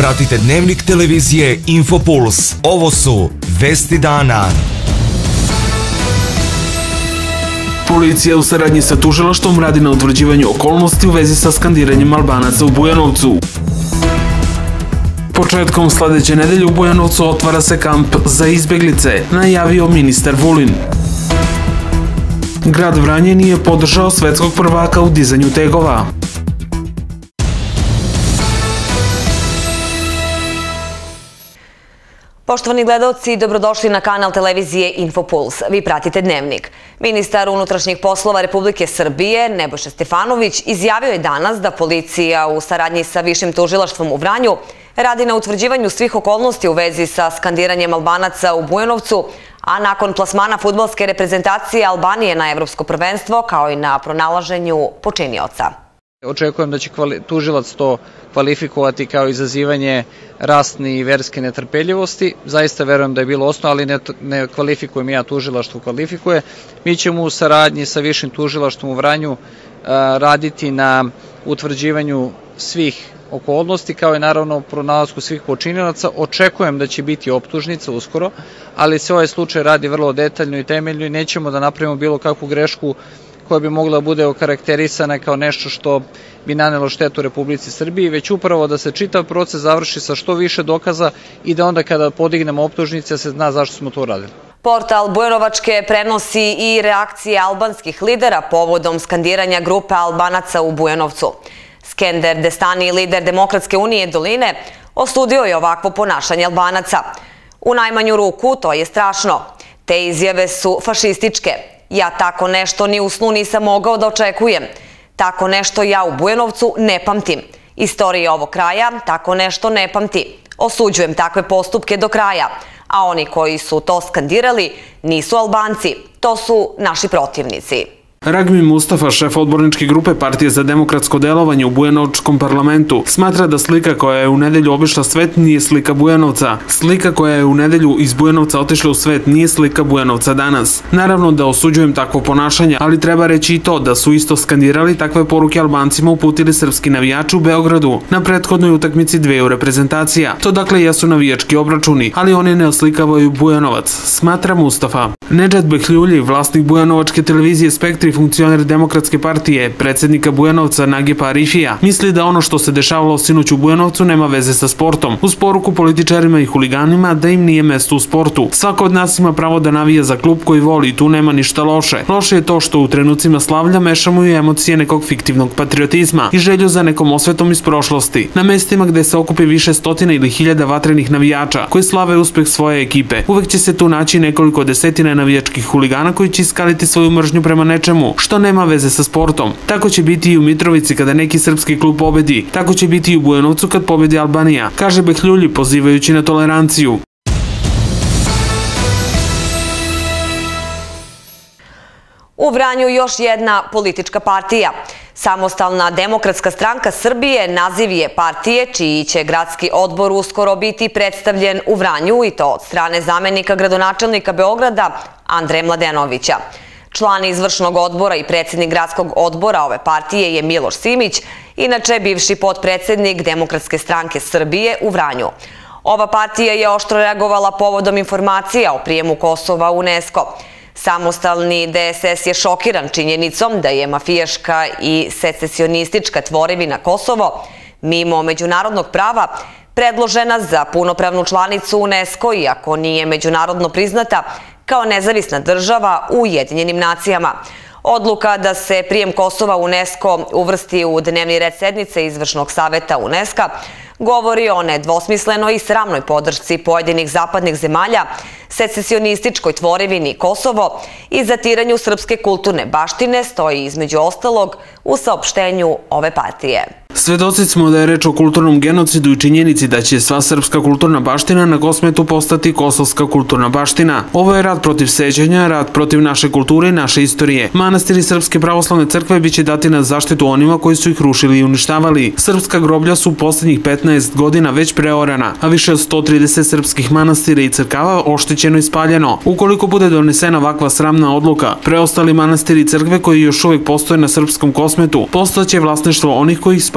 pratite dnevnik televizije Infopuls. Ovo su Vesti dana. Policija u saradnji sa tužilaštvom radi na utvrđivanju okolnosti u vezi sa skandiranjem Albanaca u Bujanovcu. Početkom sledeće nedelje u Bujanovcu otvara se kamp za izbeglice, najavio ministar Vulin. Grad Vranje nije podržao svetskog prvaka u dizanju tegova. Poštovani gledaoci, dobrodošli na kanal televizije Infopuls. Vi pratite dnevnik. Ministar unutrašnjih poslova Republike Srbije, Nebojša Stefanović, izjavio je danas da policija u saradnji sa Višim tužilaštvom u Vranju radi na utvrđivanju svih okolnosti u vezi sa skandiranjem Albanaca u Bujanovcu, a nakon plasmana fudbalske reprezentacije Albanije na evropsko prvenstvo, kao i na pronalaženju počinioca. Očekujem da će tužilac to kvalifikovati kao izazivanje rasne i verske netrpeljivosti. Zaista verujem da je bilo osnovno, ali ne kvalifikujem ja, tužilaštvo kvalifikuje. Mi ćemo u saradnji sa Višim tužilaštvom u Vranju raditi na utvrđivanju svih okolnosti, kao i naravno pronalasku svih počinilaca. Očekujem da će biti optužnica uskoro, ali se ovaj slučaj radi vrlo detaljno i temeljno i nećemo da napravimo bilo kakvu grešku koja bi mogla da bude okarakterisana kao nešto što bi nanelo štetu Republici Srbiji, već upravo da se čitav proces završi sa što više dokaza i da onda kada podignemo optužnice se zna zašto smo to uradili. Portal Bujanovačke prenosi i reakcije albanskih lidera povodom skandiranja grupe Albanaca u Bujanovcu. Skender Destani, lider Demokratske unije Doline, osudio je ovakvo ponašanje Albanaca. U najmanju ruku to je strašno. Te izjave su fašističke. Ja tako nešto ni u snu nisam mogao da očekujem. Tako nešto ja u Bujanovcu ne pamtim. Istorija ovog kraja tako nešto ne pamti. Osuđujem takve postupke do kraja. A oni koji su to skandirali nisu Albanci. To su naši protivnici. Ragmi Mustafa, šef odborničke grupe Partije za demokratsko delovanje u Bujanovačkom parlamentu, smatra da slika koja je u nedelju obišla svet nije slika Bujanovca. Slika koja je u nedelju iz Bujanovca otišla u svet nije slika Bujanovca danas. Naravno da osuđujem takvo ponašanje, ali treba reći i to da su isto skandirali takve poruke Albancima uputili srpski navijači u Beogradu na prethodnoj utakmici dveju reprezentacija. To dakle jesu navijački obračuni, ali oni ne oslikavaju Bujanovac, smatra Mustafa. Nedžad Behljulji, vlasnik Bujanovačke televizije Spektri, funkcioner Demokratske partije, predsjednika Bujanovca Nagipa Arifija, misli da ono što se dešavalo sinoć u Bujanovcu nema veze sa sportom, uz poruku političarima i huliganima da im nije mesto u sportu. Svako od nas ima pravo da navija za klub koji voli i tu nema ništa loše. Loše je to što u trenucima slavlja mešamo i emocije nekog fiktivnog patriotizma i želju za nekom osvetom iz prošlosti. Na mestima gde se okupi više stotina ili hiljada vatrenih navijača koji slave uspeh svoje ekipe, uvek će se tu naći nekoliko desetina navijačkih huligana koji će iskaliti svoju mržnju prema nečemu što nema veze sa sportom. Tako će biti i u Mitrovici kada neki srpski klub pobedi. Tako će biti i u Bujanovcu kad pobedi Albanija, kaže Behljulji pozivajući na toleranciju. U Vranju još jedna politička partija. Samostalna demokratska stranka Srbije naziv je partije čiji će gradski odbor uskoro biti predstavljen u Vranju i to od strane zamenika gradonačelnika Beograda Andreja Mladenovića. Član izvršnog odbora i predsjednik gradskog odbora ove partije je Miloš Simić, inače bivši potpredsjednik Demokratske stranke Srbije u Vranju. Ova partija je oštro reagovala povodom informacija o prijemu Kosova u UNESCO. Samostalni DSS je šokiran činjenicom da je mafijaška i secesionistička tvorevina Kosovo, mimo međunarodnog prava, predložena za punopravnu članicu UNESCO, iako nije međunarodno priznata kao nezavisna država u Ujedinjenim nacijama. Odluka da se prijem Kosova u UNESCO uvrsti u dnevni red sednice Izvršnog saveta UNESCO govori o nedvosmislenoj i sramnoj podršci pojedinih zapadnih zemalja secesionističkoj tvorevini Kosovo i zatiranju srpske kulturne baštine, stoji između ostalog u saopštenju ove partije. Svedoci smo da je reč o kulturnom genocidu i činjenici da će sva srpska kulturna baština na Kosmetu postati kosovska kulturna baština. Ovo je rat protiv sećanja, rat protiv naše kulture i naše istorije. Manastiri Srpske pravoslavne crkve biće dati na zaštitu onima koji su ih rušili i uništavali. Srpska groblja su u posljednjih 15 godina već preorana, a više od 130 srpskih manastira i crkava oštećeno i spaljeno. Ukoliko bude donesena ovakva sramna odluka, preostali manastiri i crkve koji još uvijek postoje na srpskom Kosmetu postaće vlasništvo onih koji ih spaljuju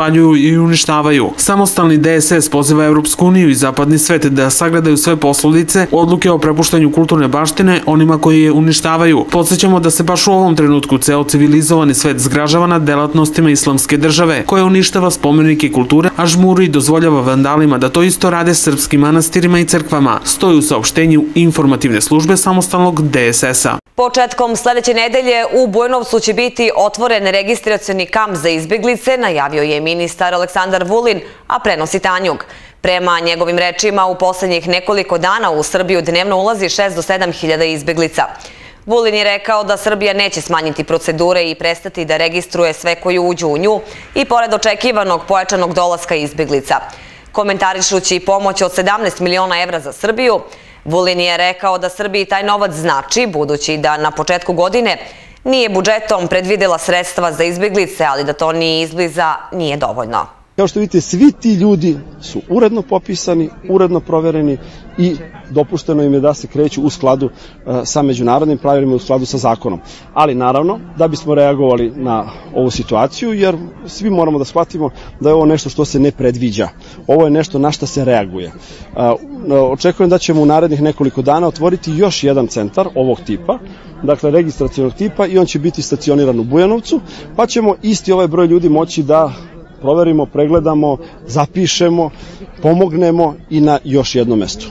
spaljuju i uništavaju. Samostalni DSS poziva Evropsku uniju i zapadni svet da sagledaju sve posledice odluke o prepuštanju kulturne baštine onima koji je uništavaju. Podsjećamo da se baš u ovom trenutku ceo civilizovani svet zgražava nad delatnostima islamske države, koja uništava spomenike kulture, a žmuri i dozvoljava vandalima da to isto rade srpskim manastirima i crkvama, stoji u saopštenju informativne službe samostalnog DSS-a. Početkom sledeće nedelje u Bujanovcu će biti otvoren registracioni kamp za izbeglice, najavio je ministar Aleksandar Vulin, a prenosi Tanjug. Prema njegovim rečima, u poslednjih nekoliko dana u Srbiju dnevno ulazi 6 do 7 hiljada izbeglica. Vulin je rekao da Srbija neće smanjiti procedure i prestati da registruje sve koji uđu u nju i pored očekivanog pojačanog dolaska izbeglica. Komentarišući pomoć od 17 miliona evra za Srbiju, Vulin je rekao da Srbiji taj novac znači, budući da na početku godine nije budžetom predvidela sredstva za izbeglice, ali da to ni izbliza nije dovoljno. Kao što vidite, svi ti ljudi su uredno popisani, uredno provereni i dopušteno im je da se kreću u skladu sa međunarodnim pravilima, u skladu sa zakonom. Ali naravno, da bismo reagovali na ovu situaciju, jer svi moramo da shvatimo da je ovo nešto što se ne predviđa. Ovo je nešto na što se reaguje. Očekujem da ćemo u narednih nekoliko dana otvoriti još jedan centar ovog tipa, dakle registracionog tipa, i on će biti stacioniran u Bujanovcu, pa ćemo isti ovaj broj ljudi moći da proverimo, pregledamo, zapišemo, pomognemo i na još jednom mestu.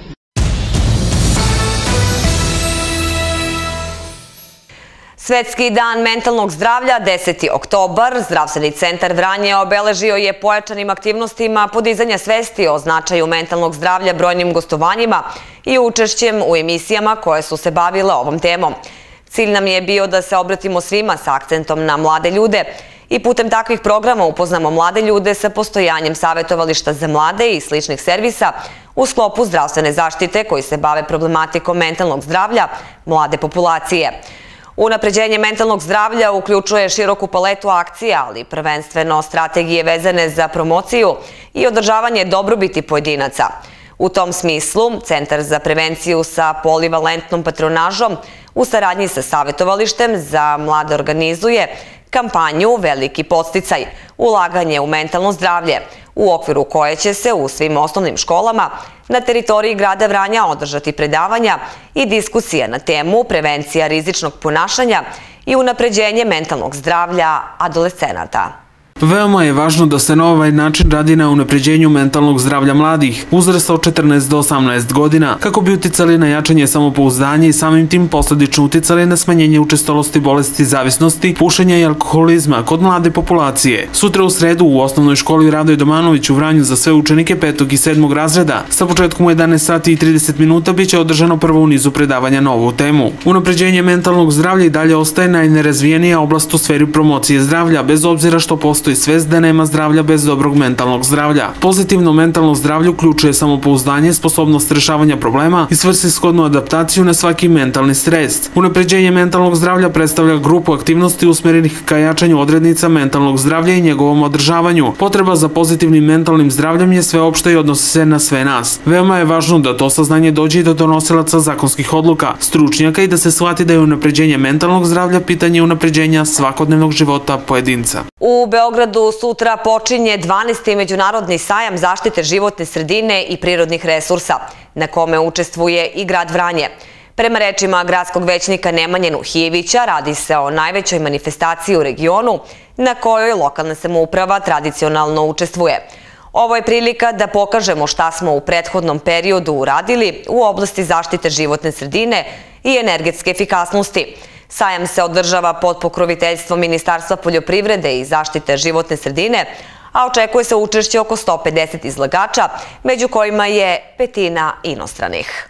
Svetski dan mentalnog zdravlja, 10. oktobar, Zdravstveni centar Vranje obeležio je pojačanim aktivnostima podizanja svesti o značaju mentalnog zdravlja brojnim gostovanjima i učešćem u emisijama koje su se bavile ovom temom. Cilj nam je bio da se obratimo svima sa akcentom na mlade ljude i putem takvih programa upoznamo mlade ljude sa postojanjem savjetovališta za mlade i sličnih servisa u sklopu zdravstvene zaštite koji se bave problematikom mentalnog zdravlja mlade populacije. Unapređenje mentalnog zdravlja uključuje široku paletu akcija, ali prvenstveno strategije vezane za promociju i održavanje dobrobiti pojedinaca. U tom smislu, Centar za prevenciju sa polivalentnom patronažom u saradnji sa savjetovalištem za mlade organizuje kampanju Veliki podsticaj, ulaganje u mentalno zdravlje, u okviru koje će se u svim osnovnim školama na teritoriji grada Vranja održati predavanja i diskusije na temu prevencija rizičnog ponašanja i unapređenje mentalnog zdravlja adolescenata. Veoma je važno da se na ovaj način radi na unapređenju mentalnog zdravlja mladih uzrasta od 14 do 18 godina, kako bi uticali na jačanje samopouzdanja i samim tim posledično uticali na smanjenje učestalosti bolesti zavisnosti, pušenja i alkoholizma kod mlade populacije. Sutra u sredu u osnovnoj školi Radoje Domanović u Vranju za sve učenike 5. i 7. razreda sa početkom u 11 sati i 30 minuta biće održano prvo u nizu predavanja na ovu temu. Unapređenje mentalnog zdravlja i dalje ostaje najnerazvijenija oblast u sferi promocije zdravlja, bez obzira što postoji svest da nema zdravlja bez dobrog mentalnog zdravlja. Pozitivno mentalno zdravlje uključuje samopouzdanje, sposobnost rešavanja problema i svrsishodnu adaptaciju na svaki mentalni stres. Unapređenje mentalnog zdravlja predstavlja grupu aktivnosti usmerenih ka jačanju odrednica mentalnog zdravlja i njegovom održavanju. Potreba za pozitivnim mentalnim zdravljem je sveopšta i odnosi se na sve nas. Veoma je važno da to saznanje dođe i do donosilaca zakonskih odluka, stručnjaka i da se shvati da je unapređenje mentalnog zdravlja pitanje unapređenja svakodnevnog života pojedinca. U Beogradu sutra počinje 12. Međunarodni sajam zaštite životne sredine i prirodnih resursa, na kome učestvuje i grad Vranje. Prema rečima gradskog većnika Nemanje Nuhijevića, radi se o najvećoj manifestaciji u regionu na kojoj lokalna samouprava tradicionalno učestvuje. Ovo je prilika da pokažemo šta smo u prethodnom periodu uradili u oblasti zaštite životne sredine i energetske efikasnosti. Sajam se održava pod pokroviteljstvom Ministarstva poljoprivrede i zaštite životne sredine, a očekuje se učešće oko 150 izlagača, među kojima je 1/5 inostranih.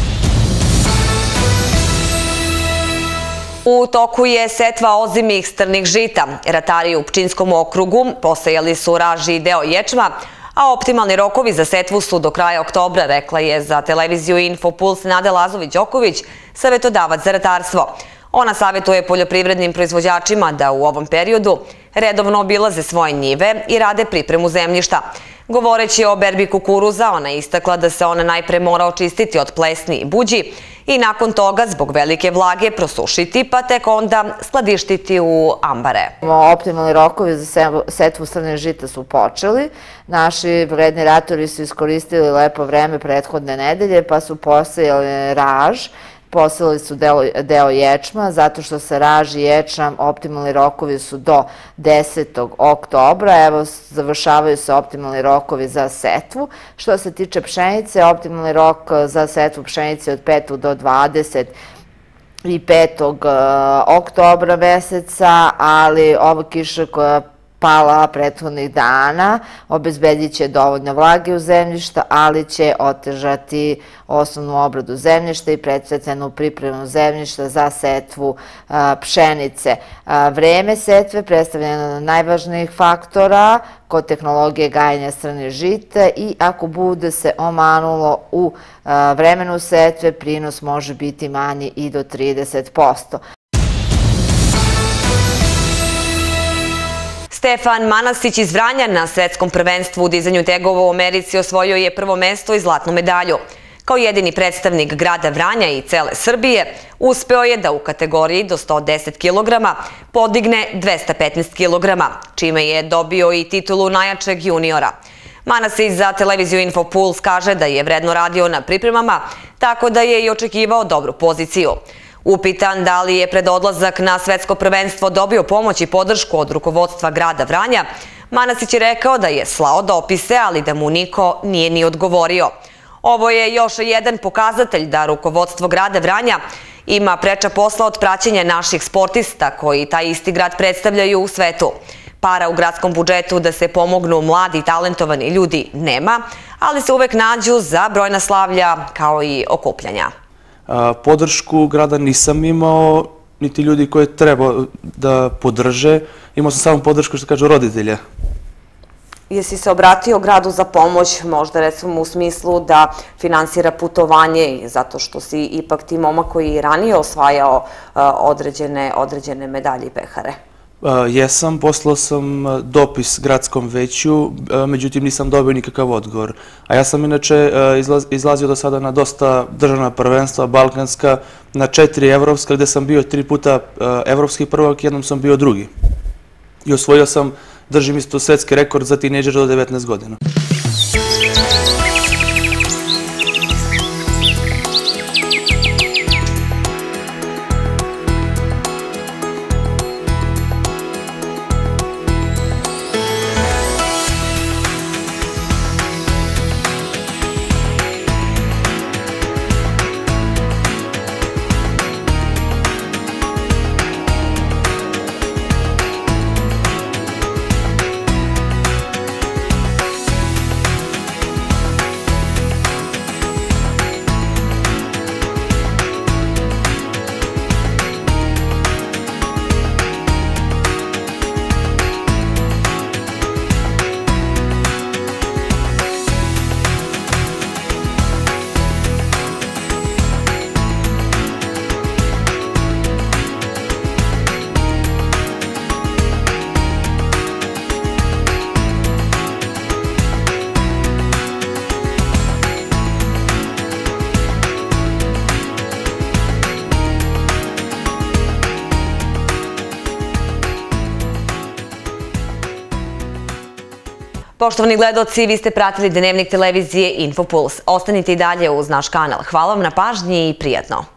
U toku je setva ozimih strnih žita. Ratari u Pčinjskom okrugu posejali su raži i deo ječma, a optimalni rokovi za setvu su do kraja oktobra, rekla je za televiziju Infopuls Nada Lazović-Đoković, savetodavac za ratarstvo. Ona savjetuje poljoprivrednim proizvođačima da u ovom periodu redovno obilaze svoje njive i rade pripremu zemljišta. Govoreći o berbi kukuruza, ona je istakla da se ona najpre mora očistiti od plesni i buđi i nakon toga zbog velike vlage prosušiti pa tek onda skladištiti u ambare. Optimalni rokovi za setvu srne žita su počeli. Naši vredni ratori su iskoristili lepo vreme prethodne nedelje pa su posejali raž. Posejali su deo ječma, zato što se raž i ječam optimalni rokovi su do 10. oktobra. Evo, završavaju se optimalni rokovi za setvu. Što se tiče pšenice, optimalni rok za setvu pšenice od 5. do 25. oktobra meseca, ali ova kiša koja pala prethodnih dana obezbedit će dovoljno vlage u zemljišta, ali će otežati osnovnu obradu zemljišta i predsvetljenu pripremu zemljišta za setvu pšenice. Vreme setve predstavlja jedan od najvažnijih faktora kod tehnologije gajenja srne žita i ako bude se omanulo u vremenu setve, prinos može biti manji i do 30%. Stefan Manasić iz Vranja na svetskom prvenstvu u dizanju tegova u Americi osvojio je prvo mesto i zlatnu medalju. Kao jedini predstavnik grada Vranja i cele Srbije, uspeo je da u kategoriji do 110 kg podigne 215 kg, čime je dobio i titulu najjačeg juniora. Manasić za televiziju Infopuls kaže da je vredno radio na pripremama, tako da je i očekivao dobru poziciju. Upitan da li je pred odlazak na svetsko prvenstvo dobio pomoć i podršku od rukovodstva grada Vranja, Manasić je rekao da je slao dopise, ali da mu niko nije ni odgovorio. Ovo je još jedan pokazatelj da rukovodstvo grada Vranja ima preča posla od praćenja naših sportista koji taj isti grad predstavljaju u svetu. Para u gradskom budžetu da se pomognu mladi i talentovani ljudi nema, ali se uvek nađu za brojna slavlja kao i okupljanja. Podršku grada nisam imao, niti ljudi koje treba da podrže. Imao sam samo podršku, što kažu, roditelja. Jesi se obratio gradu za pomoć, možda recimo u smislu da finansira putovanje, zato što si ipak ti momak koji je ranije osvajao određene medalje i pehare? Jesam, poslao sam dopis gradskom veću, međutim nisam dobio nikakav odgovor. A ja sam inače izlazio do sada na dosta državna prvenstva, balkanska, na 4 evropska, gde sam bio 3 puta evropski prvak, jednom sam bio drugi. I osvojio sam, držim isto svetski rekord za tinejdžera do 19 godina. Poštovani gledaoci, vi ste pratili Dnevnik televizije Infopuls. Ostanite i dalje uz naš kanal. Hvala vam na pažnji i prijatno.